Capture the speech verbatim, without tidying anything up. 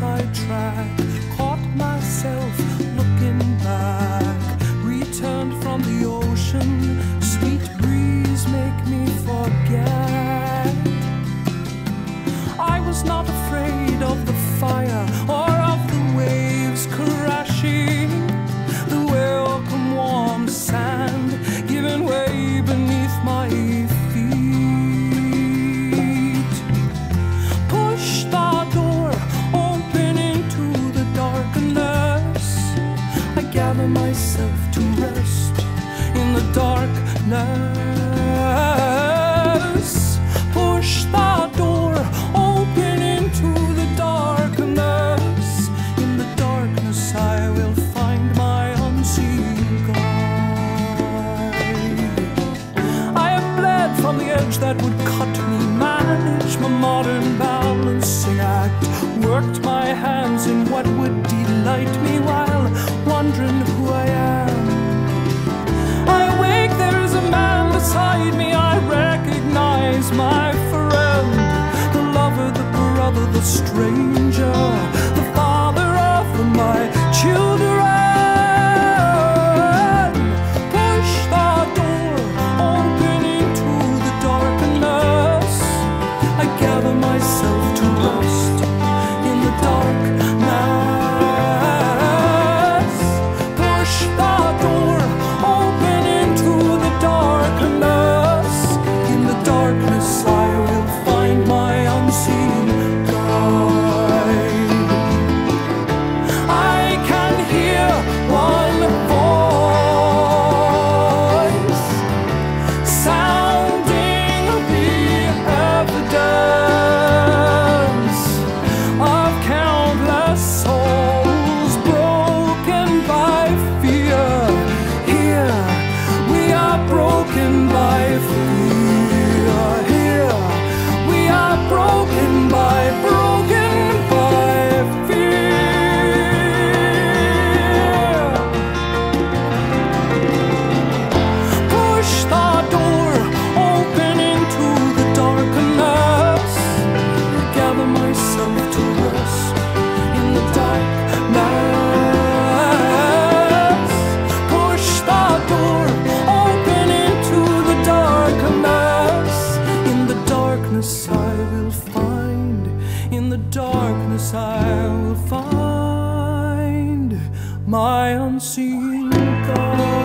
sidetrack, caught myself looking back, returned from the ocean, sweet breeze make me forget. I was not afraid of the fire or of the waves crashing, the welcome warm sand giving way beneath my feet. Push the door open into the darkness, I gather myself to rest in the darkness. Push the door open into the darkness, in the darkness I will find my unseen guide. I have bled from the edge that would cut me, managed my modern balancing act, worked my hands in what would delight me while wondering who I am. I awake, there is a man beside me, I recognize my friend, the lover, the brother, the stranger, the father of my children. Push the door open into the darkness, I gather myself to rest in the darkness. Push the door open into the darkness, in the darkness I will find my unseen guide. I can hear one voice sounding the evidence of countless souls broken by fear. Here we are broken by fear. Here we are broken by, broken by fear. Push the door open into the darkness, gather myself to rest in the darkness. Push the door open into the darkness, in the darkness I will find, in the darkness I will find my unseen God.